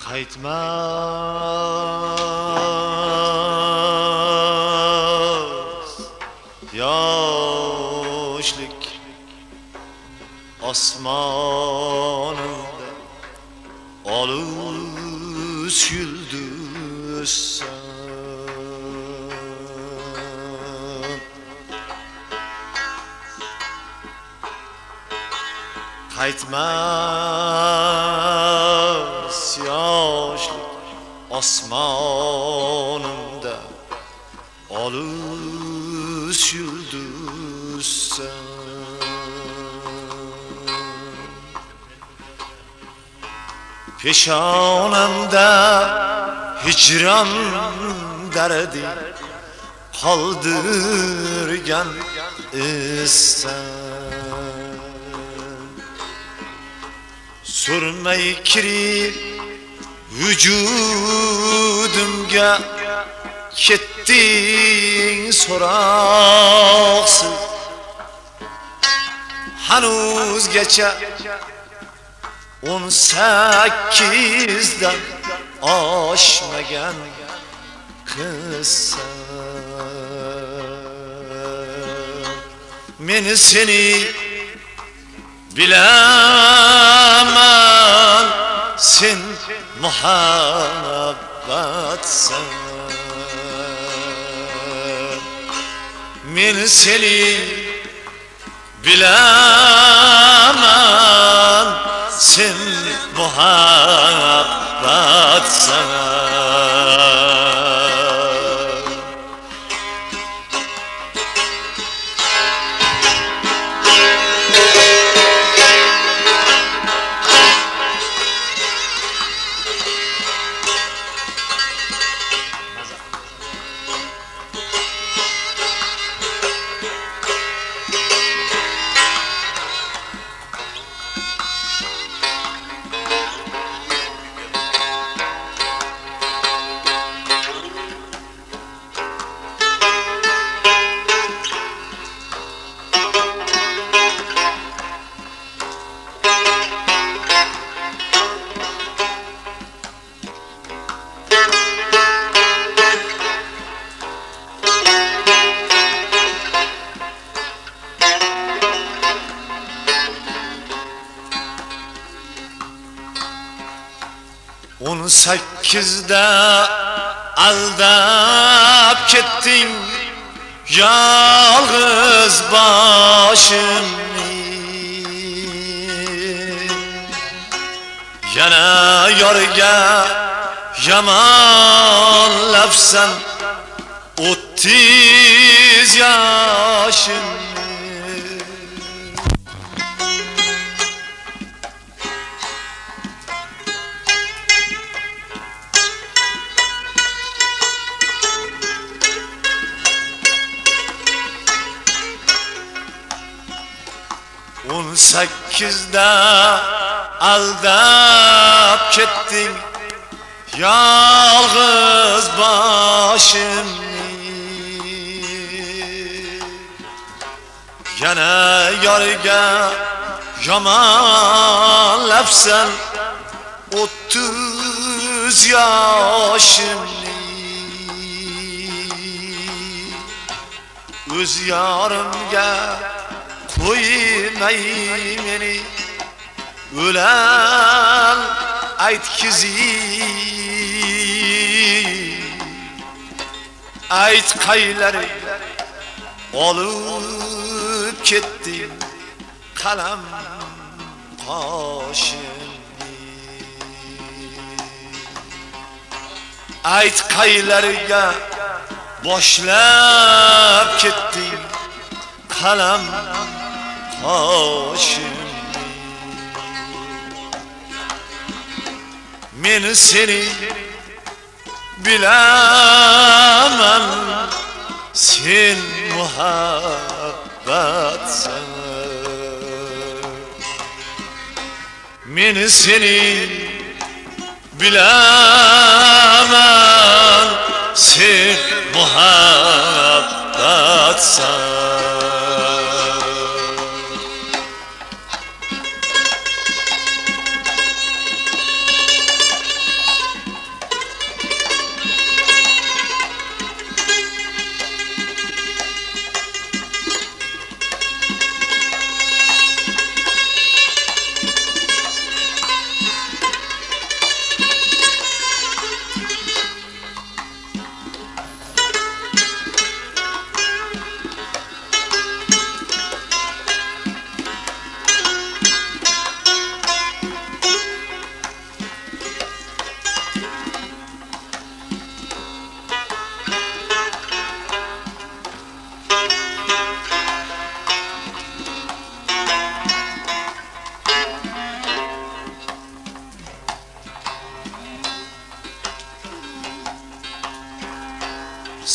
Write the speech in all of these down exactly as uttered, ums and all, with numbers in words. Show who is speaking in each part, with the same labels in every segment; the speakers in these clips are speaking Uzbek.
Speaker 1: Qaytmas yoshlik osmonida olus yulduzsan. Qaytmas yoshlik osmonimda olus yulduzsan. Peshonamda hicron dardi qoldirgan izsan. Surmay kirib vücudumga ketding so'roqsiz. Hanuzgacha o'n sakkizdan oshmagan qizsan. Men seni bilaman, sen muhabbatsan. Men seni bilaman, sen muhabbatsan. o'n sakkizda aldab ketding yolg'iz boshimni. Yana yorga yomonlabsan o'ttiz yoshimni. o'n sakkizda aldab ketding yolg'iz boshimni. Yana yorga yomonlabsan o'ttiz yoshimni. O'z yorimga qo'ymay meni o'lan aytkizib. Ayt qaylari olib ketding qalam qoshimni. Ayt qaylariga boshlab ketding qalam qoshimni. Men seni bilaman, sen muhabbatsan. Men seni bilaman, sen muhabbatsan.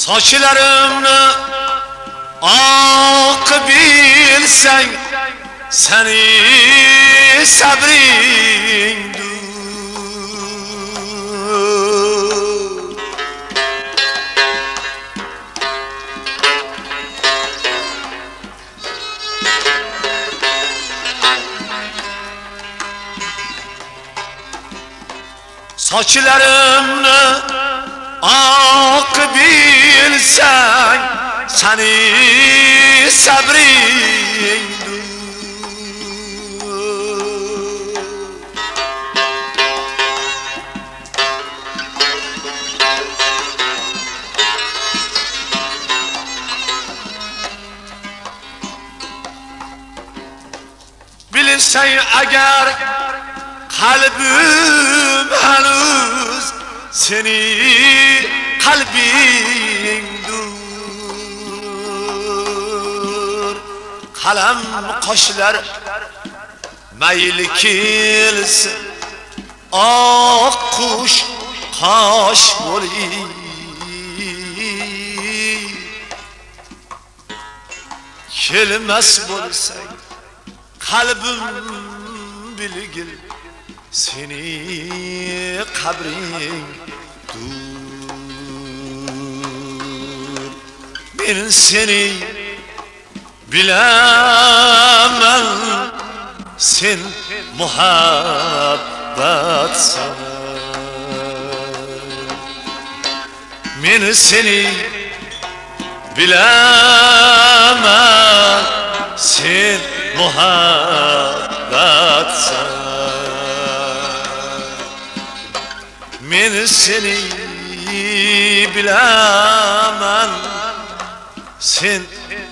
Speaker 1: Sochlarımni oq bilsang, seni sabringdur. Sochlarımni oq bilsang, seni sabringdur. Bilsang agar kalbim hanuz seni kalbingdur. Qalam qoshlar mayli kelsin, oq qush qosh bo'ling. Kelmas bo'lsang qalbim bilgil, seni qabringdur. Men seni bilaman, sen muhabbatsan. Men seni bilaman, sen muhabbatsan. Men seni bilaman, sen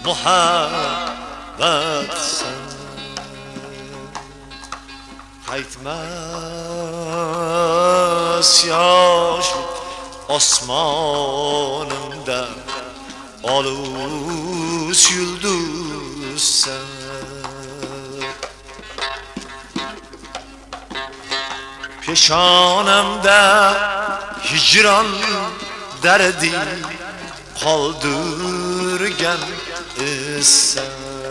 Speaker 1: muhabbatsan. Qaytmas yosh osmonimda olus yulduzsan. Peshonamda hijron dardi qoldirgan izsan.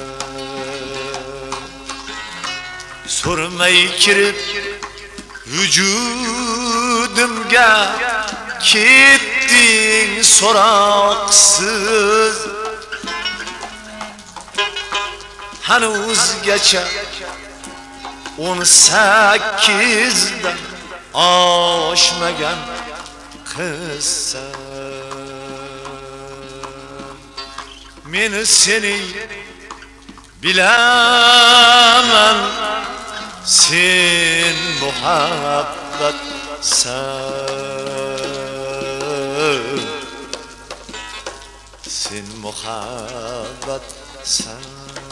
Speaker 1: So'ramay kirib vujudimga ketding so'roqsiz. Hanuzgacha o'n sakkizdan oshmagan qizsan. Men seni bilaman, sen muhabbatsan. Sen muhabbatsan.